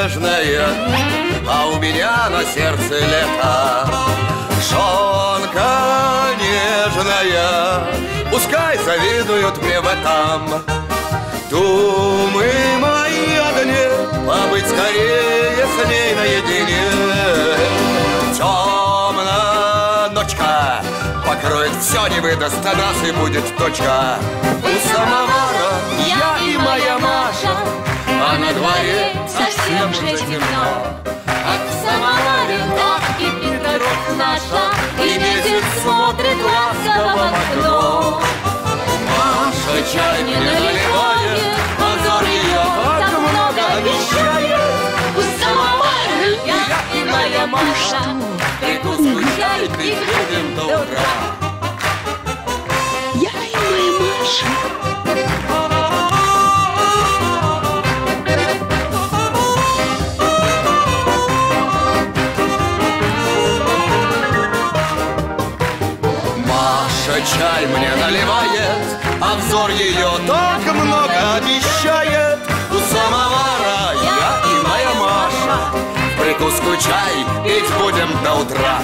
нежная, а у меня на сердце лето. Жонка нежная, пускай завидуют мне в этом. Думы мои одни, побыть скорее с ней наедине. Темная ночка покроет все, не выдаст нас, и будет точка. У самовара я и моя Маша, а на дворе совсем же темно. От самовара так кипит кровь наша, и месяц смотрит ласково в окно. Маша чай не наливает, позор ее так много обещает. У самовара я и моя Маша, Прикуску чай пить будем до утра. Я и моя Маша. Маша чай мне наливает, а взор ее так много обещает. У самовара я и моя Маша, прикуску чай пить будем до утра.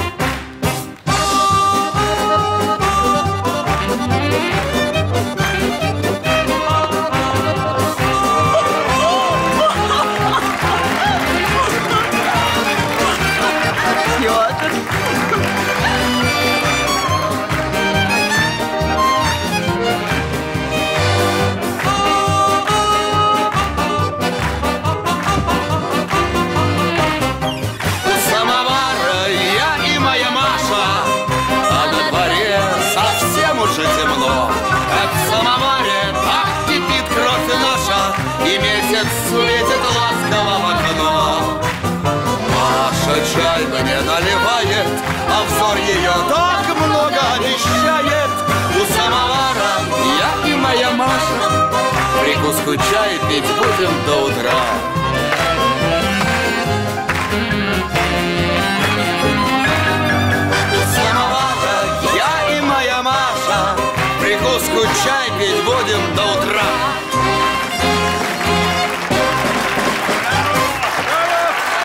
Светит ласково в окно. Маша чай мне наливает, а взор ее так много обещает. У самовара я и моя Маша, прикуску чай пить будем до утра. У самовара я и моя Маша, прикуску чай пить будем до утра.